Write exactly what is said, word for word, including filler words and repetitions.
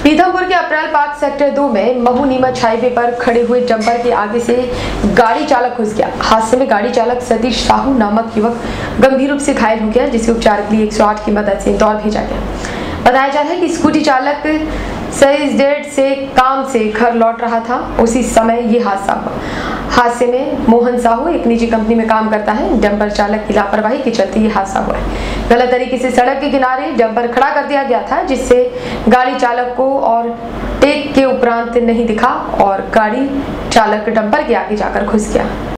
पीथमपुर के अप्रैल park sector दो में महू नीमच हाईवे पर खड़े हुए डंपर के आगे से गाड़ी चालक घुस गया। हादसे में गाड़ी चालक सतीश साहू नामक युवक गंभीर रूप से घायल हो गया, जिसके उपचार के लिए एक सौ आठ की मदद से इंदौर भेजा गया। बताया जा रहा है कि स्कूटी चालक सैज डेट से काम से घर लौट रहा था, उसी समय ये हादसा हुआ। हादसे में मोहन साहू एक निजी कंपनी में काम करता है। डंपर चालक की लापरवाही के चलते ये हादसा हुआ है। गलत तरीके से सड़क के किनारे डंपर खड़ा कर दिया गया था, जिससे गाड़ी चालक को और टेक के उपरांत नहीं दिखा और गाड़ी चालक डंपर के आगे जाकर घुस गया।